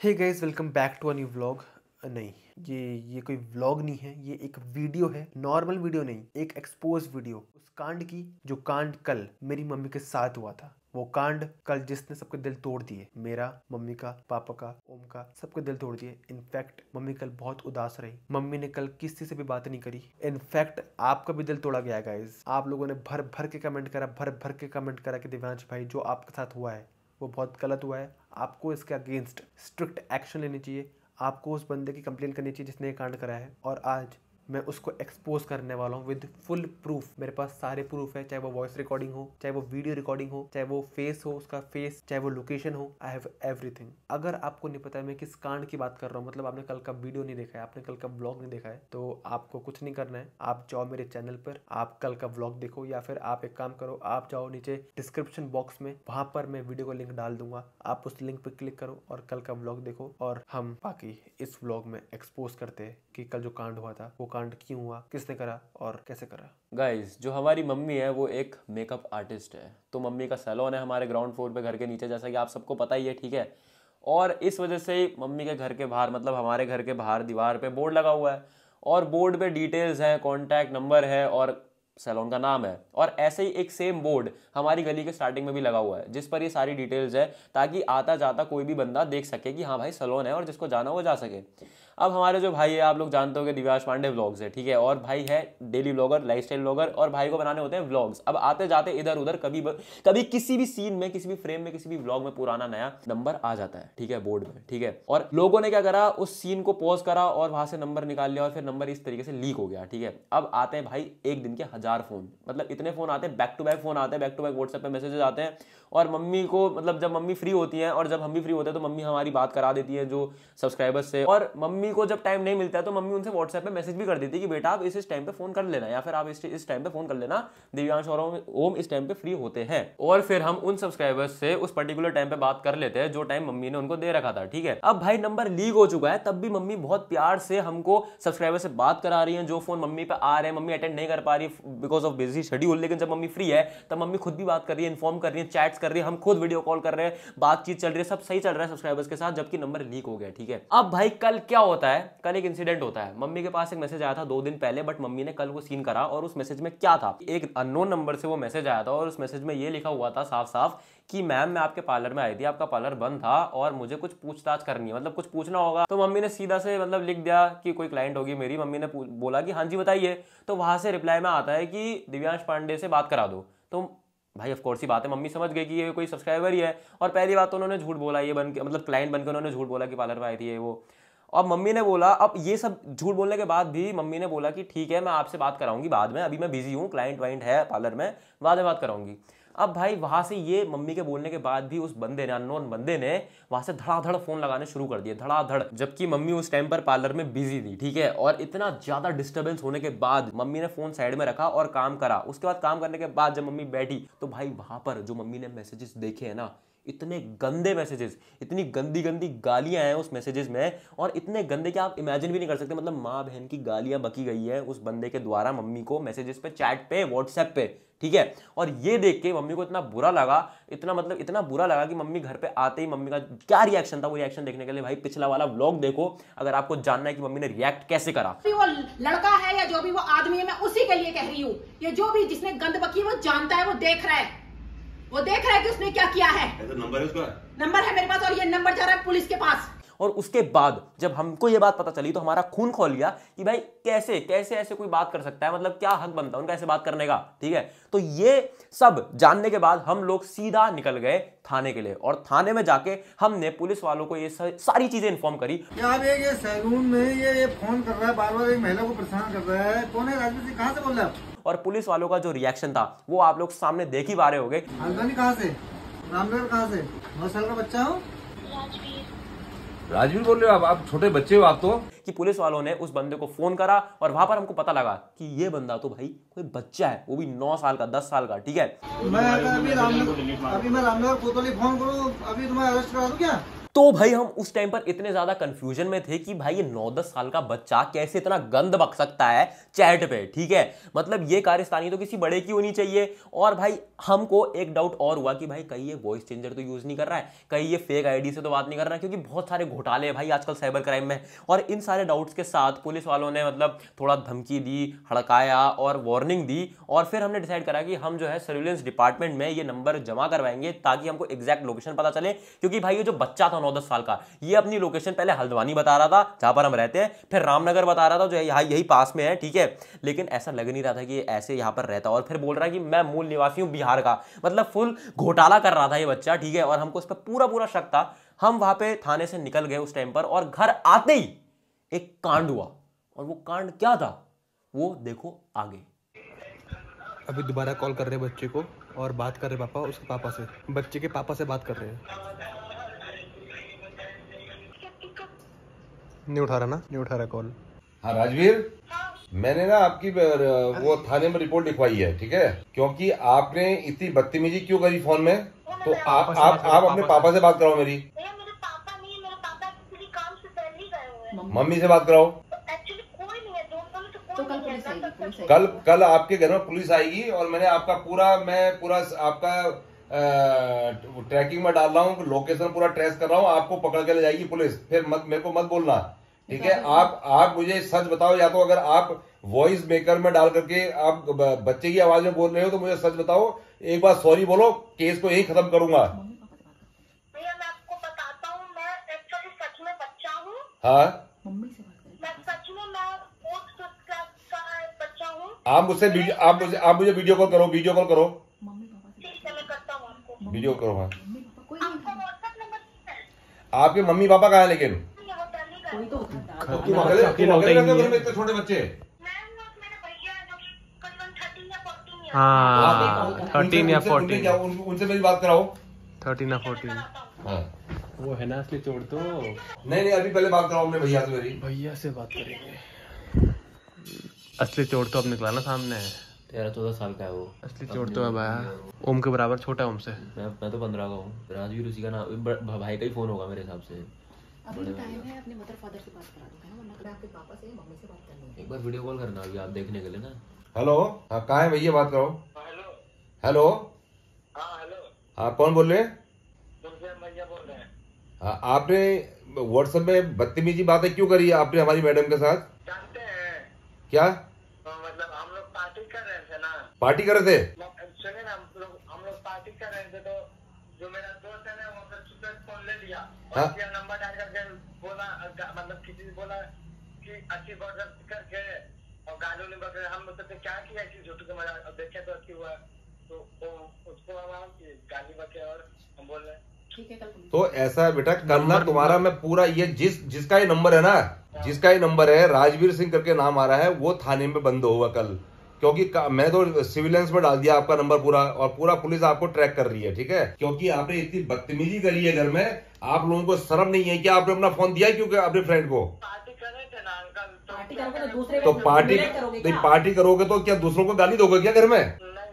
Hey guys, welcome back to a new vlog. नहीं, ये कोई व्लॉग नहीं है, ये एक वीडियो है। नॉर्मल वीडियो नहीं, एक एक्सपोज वीडियो उस कांड की जो कांड कल मेरी मम्मी के साथ हुआ था। वो कांड कल जिसने सबके दिल तोड़ दिए, मेरा, मम्मी का, पापा का, ओम का, सबके दिल तोड़ दिए। इनफैक्ट मम्मी कल बहुत उदास रही। मम्मी ने कल किसी से भी बात नहीं करी। इनफैक्ट आपका भी दिल तोड़ा गया गाइस। आप लोगों ने भर भर के कमेंट करा, भर भर के कमेंट करा कि दिव्यांश भाई जो आपके साथ हुआ है वो बहुत गलत हुआ है। आपको इसके अगेंस्ट स्ट्रिक्ट एक्शन लेनी चाहिए। आपको उस बंदे की कंप्लेन करनी चाहिए जिसने ये कांड करा है। और आज मैं उसको एक्सपोज करने वाला हूँ विद फुल प्रूफ। मेरे पास सारे प्रूफ है, चाहे वो वॉइस रिकॉर्डिंग हो, चाहे वो वीडियो रिकॉर्डिंग हो, चाहे वो फेस हो, उसका फेस, चाहे वो लोकेशन हो। I have everything. अगर आपको नहीं पता है मैं किस कांड की बात कर रहा हूँ, मतलब आपने कल का वीडियो नहीं देखा है, आपने कल का ब्लॉग नहीं देखा है, तो आपको कुछ नहीं करना है। आप जाओ मेरे चैनल पर, आप कल का ब्लॉग देखो, या फिर आप एक काम करो, आप जाओ नीचे डिस्क्रिप्शन बॉक्स में, वहां पर मैं वीडियो का लिंक डाल दूंगा। आप उस लिंक पर क्लिक करो और कल का ब्लॉग देखो। और हम बाकी इस ब्लॉग में एक्सपोज करते हैं कि कल जो कांड हुआ था वो कांड क्यों हुआ, किसने करा और कैसे करा। गाइस, जो हमारी मम्मी है वो एक मेकअप आर्टिस्ट है। तो मम्मी का सैलून है हमारे ग्राउंड फ्लोर पे घर के नीचे, जैसा कि आप सबको पता ही है, ठीक है। और इस वजह से ही मम्मी के घर के बाहर, मतलब हमारे घर के बाहर दीवार पे बोर्ड लगा हुआ है और बोर्ड पे डिटेल्स हैं, कॉन्टैक्ट नंबर है और सैलून का नाम है। और ऐसे ही एक सेम बोर्ड हमारी गली के स्टार्टिंग में भी लगा हुआ है जिस पर ये सारी डिटेल्स है, ताकि आता जाता कोई भी बंदा देख सके कि हाँ भाई सैलून है और जिसको जाना वो जा सके। अब हमारे जो भाई है, आप लोग जानते हो कि दिव्यांश पांडे व्लॉग्स है, ठीक है, और भाई है डेली व्लॉगर, लाइफस्टाइल व्लॉगर, और भाई को बनाने होते हैं व्लॉग्स। अब आते जाते इधर उधर कभी किसी भी सीन में, किसी भी फ्रेम में, किसी भी व्लॉग में पुराना नया नंबर आ जाता है, ठीक है, बोर्ड में, ठीक है। और लोगों ने क्या करा, उस सीन को पॉज करा और वहां से नंबर निकाल लिया और फिर नंबर इस तरीके से लीक हो गया, ठीक है। अब आते हैं भाई एक दिन के 1000 फोन, मतलब इतने फोन आते हैं, बैक टू बैक फोन आते हैं, बैक टू बैक व्हाट्सएप पे मैसेजेस आते हैं। और मम्मी को, मतलब जब मम्मी फ्री होती है और जब हम भी फ्री होते हैं तो मम्मी हमारी बात करा देती है जो सब्सक्राइबर्स से। और मम्मी को जब टाइम नहीं मिलता है तो मम्मी उनसे व्हाट्सएप पे मैसेज भी कर देती है कि बेटा आप इस टाइम पे फोन कर लेना, या फिर आप इस टाइम पे फोन कर लेना, दिव्यांश और ओम इस टाइम पे फ्री होते हैं। और फिर हम उन सब्सक्राइबर्स से उस पर्टिकुलर टाइम पे बात कर लेते हैं जो टाइम मम्मी ने उनको दे रखा था, ठीक है। अब भाई नंबर लीक हो चुका है, तब भी मम्मी बहुत प्यार से हमको सब्सक्राइबर से बात करा रही है। जो फोन मम्मी पे आ रहे हैं, मम्मी अटेंड नहीं कर पा रही बिकॉज ऑफ बिजी शेड्यूल, लेकिन जब मम्मी फ्री है तब मम्मी खुद भी बात कर रही है, इन्फॉर्म कर रही है, चैट्स कर रही है, हम खुद वीडियो कॉल कर रहे हैं, बातचीत चल रही है, सब सही चल रहा है सब्सक्राइबर्स के साथ, जबकि नंबर लीक हो गया, ठीक है। अब भाई कल क्या होता है, कल एक इंसिडेंट होता है। मम्मी के पास एक मैसेज आया था 2 दिन पहले, बट मम्मी ने कल वो सीन करा और उस मैसेज में क्या था, एक अननोन नंबर से वो मैसेज आया था और उस मैसेज में ये लिखा हुआ था साफ साफ कि मैम मैं आपके पार्लर में आई थी, आपका पार्लर बंद था और मुझे कुछ पूछताछ करनी है, मतलब कुछ पूछना होगा। तो मम्मी ने सीधा से मतलब लिख दिया कि कोई क्लाइंट होगी मेरी। मम्मी ने बोला कि हाँ जी बताइए। तो वहां से रिप्लाई में आता है कि दिव्यांश पांडे से बात करा दो। तो भाई ऑफ कोर्स ही बात है, मम्मी समझ गई कि ये कोई सब्सक्राइबर ही है। और पहली बात तो उन्होंने झूठ बोला, ये बन के, मतलब क्लाइंट बनकर उन्होंने झूठ बोला कि पार्लर में आई थी ये वो। अब मम्मी ने बोला, अब ये सब झूठ बोलने के बाद भी मम्मी ने बोला कि ठीक है मैं आपसे बात कराऊंगी बाद में, अभी मैं बिजी हूँ, क्लाइंट वाइंट है पार्लर में, बाद में बात कराऊंगी। अब भाई वहां से ये मम्मी के बोलने के बाद भी उस बंदे ने, अननोन बंदे ने वहां से धड़ाधड़ फोन लगाने शुरू कर दिए, धड़ाधड़, जबकि मम्मी उस टाइम पर पार्लर में बिजी थी, ठीक है। और इतना ज्यादा डिस्टर्बेंस होने के बाद मम्मी ने फोन साइड में रखा और काम करा। उसके बाद काम करने के बाद जब मम्मी बैठी तो भाई वहां पर जो मम्मी ने मैसेजेस देखे हैं ना, इतने गंदे मैसेजेस, इतनी गंदी गंदी गालियां हैं उस मैसेजेस में, और इतने गंदे कि आप इमेजिन भी नहीं कर सकते। मतलब माँ बहन की गालियां बकी गई है उस बंदे के द्वारा मम्मी को, मैसेजेस पे, चैट पे, व्हाट्सएप पे, ठीक है। और ये देख के मम्मी को इतना बुरा लगा, इतना बुरा लगा कि मम्मी घर पे आते ही मम्मी का क्या रिएक्शन था, वो रिएक्शन देखने के लिए भाई पिछला वाला व्लॉग देखो, अगर आपको जानना है कि मम्मी ने रिएक्ट कैसे करा। वो लड़का है या जो भी वो आदमी है, मैं उसी के लिए कह रही हूँ। ये जो भी जिसने गंद बकी है वो जानता है, वो देख रहा है, वो देख रहा है कि उसने क्या किया है। तो नंबर है उसका, नंबर है मेरे पास, और ये नंबर जा रहा है पुलिस के पास। और उसके बाद जब हमको ये बात पता चली तो हमारा खून खोल गया कि भाई कैसे कैसे ऐसे कोई बात कर सकता है, मतलब क्या हक बनता है उनका ऐसे बात करने का, ठीक है। तो ये सब जानने के बाद हम लोग सीधा निकल गए थाने के लिए, और थाने में जाके हमने पुलिस वालों को ये सारी चीजें इन्फॉर्म करी। यार ये सैलून में ये फोन कर रहा है बार बार, एक महिला को परेशान कर रहा है, कौन है, राजवीर सिंह, कहाँ से बोल रहे हैं आप? और पुलिस वालों का जो रिएक्शन था वो आप लोग सामने देख ही पा रहे होंगे। हल्द्वानी कहाँ से, रामनगर कहाँ से, 9 साल का बच्चा हो? राजवीर बोल रहे हो आप छोटे बच्चे हो आप तो। कि पुलिस वालों ने उस बंदे को फोन करा और वहां पर हमको पता लगा कि ये बंदा तो भाई कोई बच्चा है, वो भी 9 साल का, 10 साल का, ठीक है। मैं रामनगर कोतवाली फोन करूँ, अभी तुम्हें अरेस्ट करा दूं क्या? तो भाई हम उस टाइम पर इतने ज्यादा कंफ्यूजन में थे कि भाई ये 9-10 साल का बच्चा कैसे इतना गंद बक सकता है चैट पे, ठीक है। मतलब ये कारस्तानी तो किसी बड़े की होनी चाहिए। और भाई हमको एक डाउट और हुआ कि भाई कहीं ये वॉइस चेंजर तो यूज नहीं कर रहा है, कहीं ये फेक आईडी से तो बात नहीं कर रहा है, क्योंकि बहुत सारे घोटाले हैं भाई आजकल साइबर क्राइम में। और इन सारे डाउट्स के साथ पुलिस वालों ने मतलब थोड़ा धमकी दी, हड़काया और वार्निंग दी। और फिर हमने डिसाइड करा कि हम जो है सर्विलेंस डिपार्टमेंट में ये नंबर जमा करवाएंगे ताकि हमको एग्जैक्ट लोकेशन पता चले। क्योंकि भाई ये जो बच्चा था 9-10 साल का, ये अपनी लोकेशन पहले हल्द्वानी बता रहा था जहां पर हम रहते हैं, फिर रामनगर बता रहा था जो है यहाँ यही पास में है, ठीक है। लेकिन ऐसा लग नहीं रहा था कि ऐसे यहाँ पर रहता, और फिर बोल रहा है कि मैं मूल निवासी हूँ बिहार का। मतलब फुल घोटाला कर रहा था ये बच्चा, ठीक है। और हमको इस पर पूरा शक था। हम वहां पे थाने से निकल गए उस टाइम पर, और घर आते ही एक कांड हुआ। और वो कांड क्या था वो देखो आगे। अभी दोबारा कॉल कर रहे हैं बच्चे को और बात कर रहे पापा उसके पापा से, बच्चे के पापा से बात कर रहे हैं। नहीं उठा रहा ना, नहीं उठा रहा कॉल। हाँ राजवीर, मैंने ना आपकी वो थाने में रिपोर्ट लिखवाई है, ठीक है। क्योंकि आपने इतनी बदतमीजी क्यों करी फोन में, तो आप अपने पापा से बात कराओ मेरी। मेरे पापा नहीं, मेरे पापा किसी काम से दिल्ली गए हुए हैं। मम्मी से बात कराओ। एक्चुअली कोई नहीं है, दोस्तों में तो कोई नहीं है। कल आपके घर में पुलिस आएगी और मैंने आपका पूरा आपका ट्रैकिंग में डाल रहा हूँ, लोकेशन पूरा ट्रेस कर रहा हूँ, आपको पकड़ के ले जाएगी पुलिस। फिर मेरे को मत बोलना, ठीक है। आप मुझे सच बताओ, या तो अगर आप वॉइस मेकर में डाल करके आप बच्चे की आवाज में बोल रहे हो तो मुझे सच बताओ, एक बार सॉरी बोलो, केस को यही खत्म करूंगा। भैया मैं आपको बताता हूँ, मैं एक्चुअली सच में बच्चा हूँ। हाँ, मैं सच में मैं 4th क्लास का बच्चा हूँ। आप मुझे वीडियो कॉल करो, ठीक है मैं करता हूँ आपको वीडियो करो। हाँ, आपका व्हाट्सएप नंबर है? आपके मम्मी पापा कहाँ है लेकिन? वो दिल्ली गए। तुम अकेले घर में इतने छोटे बच्चे? मेरे भैया जो कि करीबन 13 या 14 ईयर। हाँ 13 या 14। उनसे मेरी बात कराओ। 13 या 14। हाँ वो है ना असली चोर तो। नहीं, अभी पहले बात कराओ अपने भैया से मेरी। भैया से बात करेंगे। असली चोर तो अब निकला ना सामने। 13-14 साल का है वो। असली चोर तो है भाई, ओम के बराबर छोटा है ओम से। मैं तो 15 का हूँ। राजवीर उसी का नाम, भाई का ही फोन होगा मेरे हिसाब से। अभी टाइम है, अपने मदर फादर से बात करा दूंगा, वरना आपके पापा से मम्मी से बात करनी है। एक बार वीडियो कॉल करना अभी आप देखने के लिए ना। हेलो, हाँ कहाँ है भैया, बात करो। हेलो, हाँ कौन बोल रहे हैं? भैया बोल रहे हैं। हाँ, आपने व्हाट्सएप में बदतमीजी बातें क्यों करी है आपने हमारी मैडम के साथ? जानते हैं क्या मतलब हम लोग पार्टी कर रहे थे ना। पार्टी कर रहे थे? सुनिए ना, हम लोग पार्टी कर रहे थे, तो जो मेरा दोस्त है ना वो अपना फोन ले लिया और हाँ? नंबर डाल करके बोला, मतलब किसी ने बोला कि अच्छी बात करके और गाली नहीं बक रहे। हम मतलब क्या किया कि झूठ के मजा देखे तो अच्छी हुआ, तो उसको हम गाली बके और हम बोल रहे हैं ठीक है। कल तो ऐसा है बेटा, कल ना तुम्हारा मैं पूरा ये जिसका ये नंबर है ना, जिसका ये नंबर है राजवीर सिंह करके नाम आ रहा है, वो थाने में बंद होगा कल। क्योंकि मैं तो सिविलेंस में डाल दिया आपका नंबर पूरा, और पूरा पुलिस आपको ट्रैक कर रही है, ठीक है। क्योंकि आपने इतनी बदतमीजी करी है घर में, आप लोगों को शर्म नहीं है कि आपने अपना फोन दिया क्योंकि अपने फ्रेंड को? पार्टी कर रहे थे ना अंकल। पार्टी करोगे तो दूसरे तो पार्टी करोगे तो क्या दूसरों को गाली दोगे क्या घर में?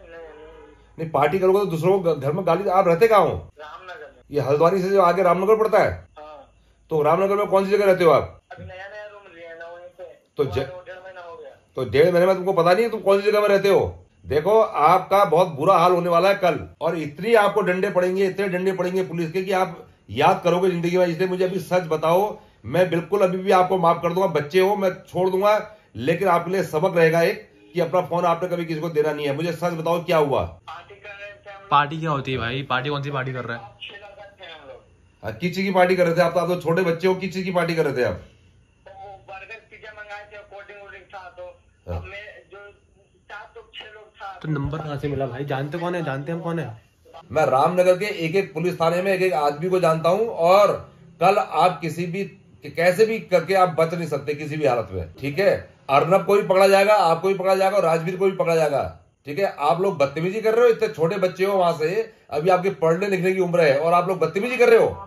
नहीं, पार्टी करोगे तो दूसरों को घर में गाली। आप रहते कहाँ हो? रामनगर में। ये हल्द्वानी से जो आगे रामनगर पड़ता है। हाँ। तो रामनगर में कौन सी जगह रहते हो आप? अभी नया रूम लिया ना वहीं पे, तो 1.5 महीना हो गया। तो 1.5 महीने में तुमको पता नहीं है तुम कौन सी जगह में रहते हो? देखो आपका बहुत बुरा हाल होने वाला है कल, और इतनी आपको डंडे पड़ेंगे, इतने डंडे पड़ेंगे पुलिस के कि आप याद करोगे जिंदगी में। इसलिए मुझे अभी सच बताओ, मैं बिल्कुल अभी भी आपको माफ कर दूंगा, बच्चे हो मैं छोड़ दूंगा, लेकिन आपके लिए सबक रहेगा एक कि अपना फोन आपने कभी किसी को देना नहीं है। मुझे सच बताओ क्या हुआ? पार्टी कर रहे थे हम लोग। पार्टी क्या होती है भाई? पार्टी कौन सी पार्टी कर रहा है? 6 लोग थे हम लोग। किस चीज की पार्टी कर रहे थे आप? तो छोटे बच्चे हो, किस चीज की पार्टी कर रहे थे आप? वो बर्गर पिज्जा मंगाए थे, कोल्ड ड्रिंक था, तो मैं जो 6 लोग था। तो नंबर कहाँ से मिला भाई? जानते कौन है? जानते हम कौन है? मैं रामनगर के एक पुलिस थाने में एक आदमी को जानता हूं, और कल आप किसी भी कैसे भी करके आप बच नहीं सकते किसी भी हालत में, ठीक है। अर्नब को भी पकड़ा जाएगा, आपको भी पकड़ा जाएगा, और राजवीर को भी पकड़ा जाएगा, ठीक है। आप लोग बदतमीजी कर रहे हो, इतने छोटे बच्चे हो, वहां से अभी आपके पढ़ने लिखने की उम्र है और आप लोग बदतमीजी कर रहे हो।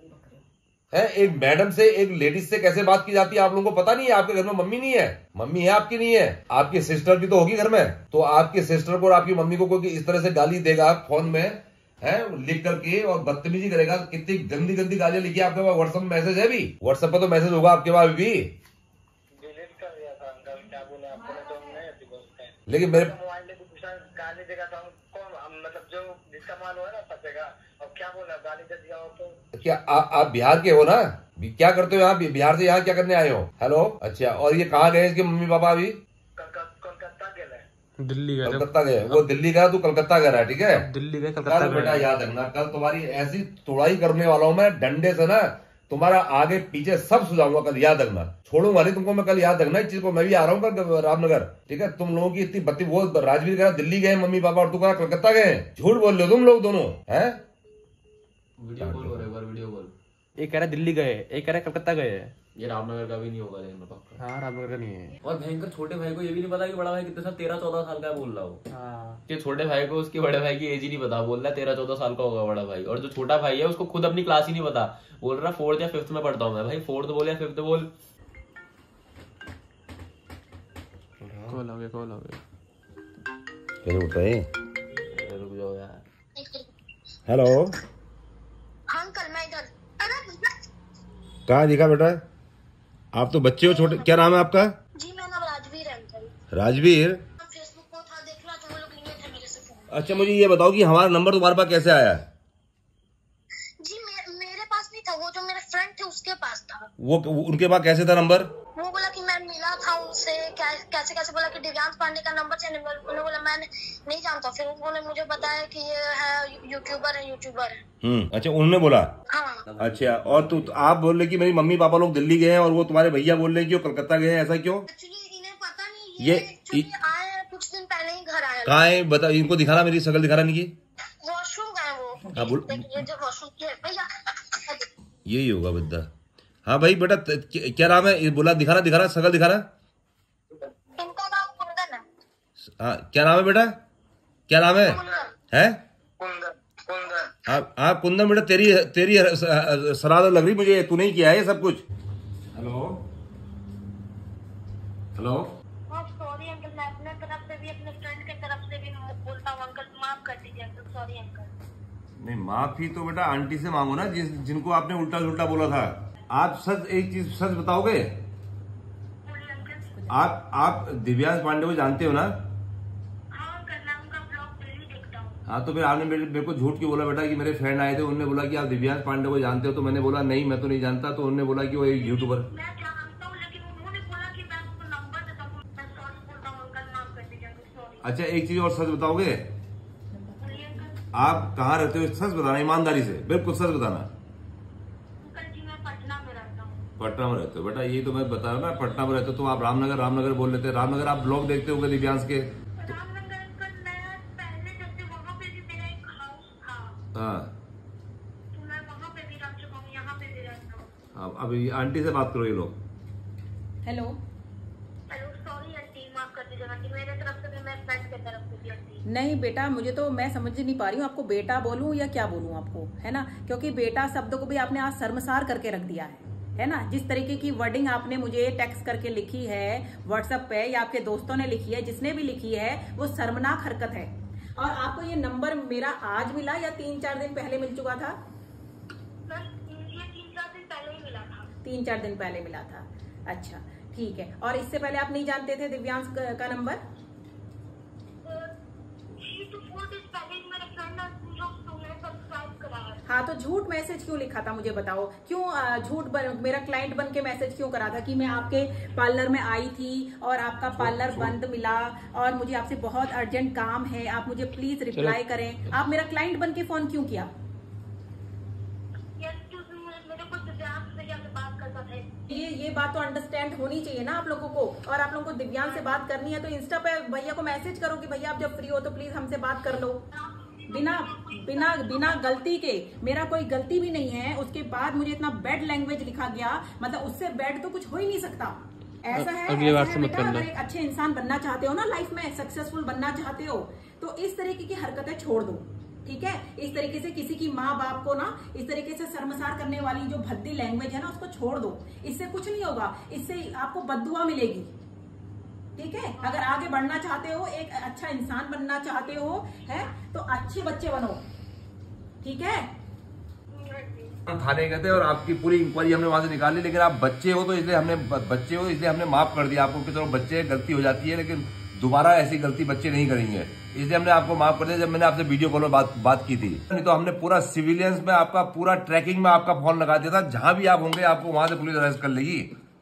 है एक मैडम से, एक लेडीज से कैसे बात की जाती है आप लोगों को पता नहीं है? आपके घर में मम्मी नहीं है? मम्मी है आपकी? नहीं है। आपकी सिस्टर भी तो होगी घर में, तो आपकी सिस्टर को और आपकी मम्मी को कोई इस तरह से गाली देगा फोन में, है लिख करके और बदतमीजी करेगा। कितनी गंदी गंदी गालियां लिखी आपके पास, व्हाट्सएप में मैसेज है भी, व्हाट्सएप पर तो मैसेज होगा आपके पास भी। डिलीट कर दिया था अंकल, क्या बोले आपको, तो नहीं ऐसी बोलते हैं। लेकिन मेरे मोबाइल में दूसरा गाली देगा तो हम कौन, मतलब जो जिसका माल हो ना फंसेगा। और क्या बोला, गाली दे दिया हो तो क्या आप बिहार के हो ना? क्या करते हो यहाँ बिहार से? यहाँ क्या करने आए हो? हेलो, अच्छा, और ये कहाँ गए इसके मम्मी पापा? अभी कोलकाता गए, दिल्ली गए, कलकत्ता गए। वो दिल्ली गया, तू कलकत्ता गया, ठीक है? दिल्ली गए, कलकत्ता कल बेटा याद रखना, कल तुम्हारी ऐसी तोड़ाई करने वाला हूँ मैं डंडे से ना, तुम्हारा आगे पीछे सब सुझाऊंगा कल, याद रखना। छोड़ूंगा नहीं तुमको मैं, कल याद रखना इस चीज को। मैं भी आ रहा हूँ कल रामनगर, ठीक है? तुम लोगों की इतनी बत्ती, वो राजवीर गया दिल्ली गए मम्मी पापा, और तू कहा कलकत्ता गए। झूठ बोल रहे हो तुम लोग दोनों, है? वीडियो कॉल हो, एक बार वीडियो कॉल। एक कह रहा दिल्ली गए, एक कह रहा कलकत्ता गए। ये रामनगर का भी नहीं होगा लेकिन पक्का। हाँ, रामनगर का नहीं है। और भयंकर छोटे भाई को ये भी नहीं पता कि बड़ा भाई कितने साल, 13-14 साल का है बोल रहा हो। हाँ, कि छोटे भाई को उसके बड़े भाई की एज ही नहीं पता, बोल रहा है 13-14 साल का होगा बड़ा भाई। और जो छोटा भाई है उसको खुद अपनी क्लास ही नहीं पता, बोल रहा 4th या 5th में पढ़ता हूँ मैं। भाई 4th बोल या 5th बोल। कॉल आ गया। रुक जाओ यार। हेलो, अंकल मैं इधर। कहाँ दिखा बेटा? आप तो बच्चे हो छोटे। क्या नाम है आपका? जी मेरा नाम राजवीर है अंकल। राजवीर? फेसबुक पर था, देख रहा था, वो लोग लिए थे मेरे से फोन। अच्छा, मुझे ये बताओ कि हमारा नंबर तुम्हारे पास कैसे आया? जी मेरे पास नहीं था, वो जो मेरे फ्रेंड थे उसके पास था। वो उनके पास कैसे था नंबर? वो बोला कि मैं मिला था उनसे, कैसे कैसे बोला कि दिव्यांश पांडे का नंबर चाहिए। उन्होंने बोला मैं नहीं जानता। फिर उन्होंने मुझे बताया कि ये है यूट्यूबर है। अच्छा, उन्होंने बोला? हाँ। अच्छा, और तू आप बोल रहे कि मेरी मम्मी पापा लोग दिल्ली गए हैं और वो तुम्हारे भैया बोल रहे हैं कि वो कलकत्ता गए हैं, ऐसा क्यों? एक्चुअली इन्हें पता नहीं, ये आए हैं कुछ दिन पहले ही घर आए। कहाँ है बता, इनको दिखाना, मेरी शक्ल दिखाना इनकी। वॉशरूम गए वो। हाँ, बोल। ये जो वॉशरूम की है भैया, यही होगा बद्दा। हाँ भाई बेटा, क्या नाम है? बोला दिखाना शक्ल दिखाना। इनका नाम कुंदन है। हाँ, क्या नाम है बेटा? क्या नाम है? हाँ कुंदन बेटा, तेरी सराहना लग रही मुझे, तू नहीं किया है ये सब कुछ। हेलो, सॉरी अंकल, मैं अपने तरफ से भी अपने फ्रेंड के तरफ से भी बोलता हूँ अंकल, माफ कर दीजिए अंकल, सॉरी अंकल। नहीं, माफी तो बेटा आंटी से मांगो ना, जिनको आपने उल्टा बोला था। आप एक चीज सच बताओगे? आप दिव्यांश पांडे को जानते हो ना? हाँ अंकल, मैं उनका ब्लॉग डेली देखता हूँ। हाँ, तो फिर आपने मेरे को झूठ क्यों बोला बेटा कि मेरे फ्रेंड आए थे, उन्होंने बोला कि आप दिव्यांश पांडे को जानते हो? तो मैंने बोला नहीं, मैं तो नहीं जानता। तो उन्होंने बोला कि वो एक यूट्यूबर। मैं जानता हूँ, लेकिन उन्होंने बोला कि मैं उसको नंबर देता हूँ। मैं सॉरी बोलता हूँ अंकल, माफ कर दीजिए अंकल, सॉरी। अच्छा, एक चीज और सच बताओगे? बोलिए अंकल। आप कहाँ रहते हो? सच बताना, ईमानदारी से, बिल्कुल सच बताना। अंकल जी मैं पटना में रहता हूँ। पटना में रहते हो बेटा? यही तो मैं बता रहा हूँ, पटना में रहते हो। तो आप रामनगर बोल लेते। रामनगर आप ब्लॉग देखते होंगे दिव्यांश के? रामनगर अंकल, मैं पहले जैसे वहाँ पे भी मेरा एक हाउस था, हाँ, तो मैं वहाँ पे भी रह चुका हूँ, यहाँ पे भी रहता हूँ। हाँ, अभी आंटी से बात करो ये लोग। हेलो, सॉरी आंटी, माफ कर दीजिएगा आंटी, मेरे तरफ से भी, मेरे फ्रेंड की तरफ से भी आंटी। नहीं बेटा, मुझे तो, मैं समझ नहीं पा रही हूँ आपको बेटा बोलूँ या क्या बोलूँ आपको, है ना? क्योंकि बेटा शब्द को भी आपने आज शर्मसार करके रख दिया है ना? जिस तरीके की वर्डिंग आपने मुझे टेक्स्ट करके लिखी है व्हाट्सएप पे, या आपके दोस्तों ने लिखी है, जिसने भी लिखी है, वो शर्मनाक हरकत है। और आपको ये नंबर मेरा आज मिला या 3-4 दिन पहले मिल चुका था? ये 3-4 दिन पहले ही मिला था। 3-4 दिन पहले मिला था। अच्छा, ठीक है। और इससे पहले आप नहीं जानते थे दिव्यांश का नंबर? 3-4 दिन पहले ही मेरे फ्रेंड ने सब्सक्राइब कराया। हाँ, तो झूठ मैसेज क्यों लिखा था मुझे बताओ? क्यों मेरा क्लाइंट बन के मैसेज क्यों करा था कि मैं आपके पार्लर में आई थी और आपका पार्लर बंद मिला और मुझे आपसे बहुत अर्जेंट काम है, आप मुझे प्लीज रिप्लाई करें। आप मेरा क्लाइंट बन के फोन क्यों किया? मेरे को दिव्यांश भैया से बात करना था। ये बात तो अंडरस्टैंड होनी चाहिए ना आप लोगों को। और आप लोगों को दिव्यांश से बात करनी है तो इंस्टा पे भैया को मैसेज करो कि भैया आप जब फ्री हो तो प्लीज हमसे बात कर लो। बिना गलती के, मेरा कोई गलती भी नहीं है, उसके बाद मुझे इतना बैड लैंग्वेज लिखा गया, मतलब उससे बैड तो कुछ हो ही नहीं सकता। ऐसा है, अगली बार से मत बेटा, करना। अगर एक अच्छे इंसान बनना चाहते हो ना, लाइफ में सक्सेसफुल बनना चाहते हो, तो इस तरीके की हरकतें छोड़ दो, ठीक है? इस तरीके से किसी की माँ बाप को ना इस तरीके से शर्मसार करने वाली जो भद्दी लैंग्वेज है ना, उसको छोड़ दो। इससे कुछ नहीं होगा, इससे आपको बद्दुआ मिलेगी, ठीक है? अगर आगे बढ़ना चाहते हो, एक अच्छा इंसान बनना चाहते हो, है तो अच्छे बच्चे बनो, ठीक है? हम थाने गए थे और आपकी पूरी इंक्वायरी हमने वहां से निकाल ली, लेकिन आप बच्चे हो तो इसलिए हमने माफ कर दिया आपको कि चलो बच्चे गलती हो जाती है, लेकिन दोबारा ऐसी गलती बच्चे नहीं करेंगे, इसलिए हमने आपको माफ कर दिया जब मैंने आपसे वीडियो कॉल में बात की थी। नहीं तो हमने पूरा सिविलियंस में आपका पूरा ट्रैकिंग में आपका फोन लगा दिया था, जहां भी आप होंगे आपको वहां से पुलिस अरेस्ट कर लेगी।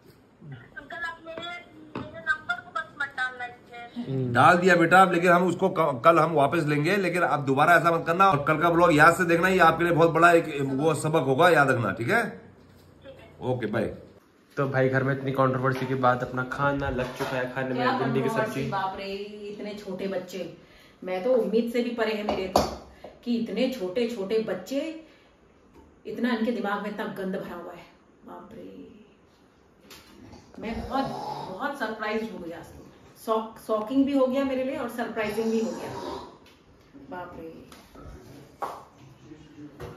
डाल दिया बेटा आप, लेकिन हम उसको कल हम वापस लेंगे, लेकिन आप दोबारा ऐसा मत करना। और कल का ब्लॉग याद से देखना, ये आपके लिए बहुत बड़ा एक वो सबक होगा, याद रखना, ठीक है? Okay bye. तो भाई घर में इतनी कंट्रोवर्सी के बाद अपना खाना लग चुका है, खाने में भिंडी की सब्जी। बाप रे, इतने छोटे बच्चे, मैं तो उम्मीद से भी परे है मेरे तो कि इतने छोटे छोटे बच्चे, इतना इनके दिमाग में इतना गंद भरा हुआ है। बाप रे, मैं बहुत बहुत सरप्राइज हो गया, शॉकिंग भी हो गया मेरे लिए और सरप्राइजिंग भी हो गया। बाप रे।